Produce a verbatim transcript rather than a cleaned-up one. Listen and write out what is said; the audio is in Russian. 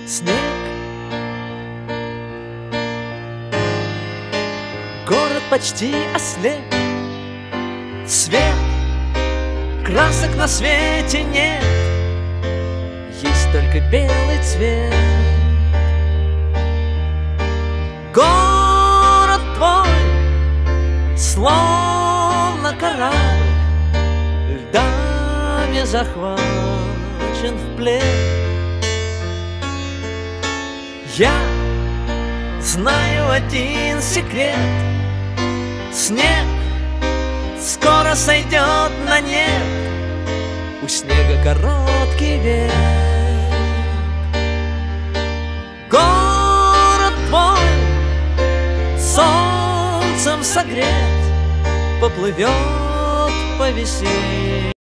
снег. Город почти ослеп, свет, красок на свете нет, есть только белый цвет. Город твой, словно корабль, льдами захвачен в плен. Я знаю один секрет: снег скоро сойдет на нет, у снега короткий век. Город твой, солнцем согрет, поплывет по весне.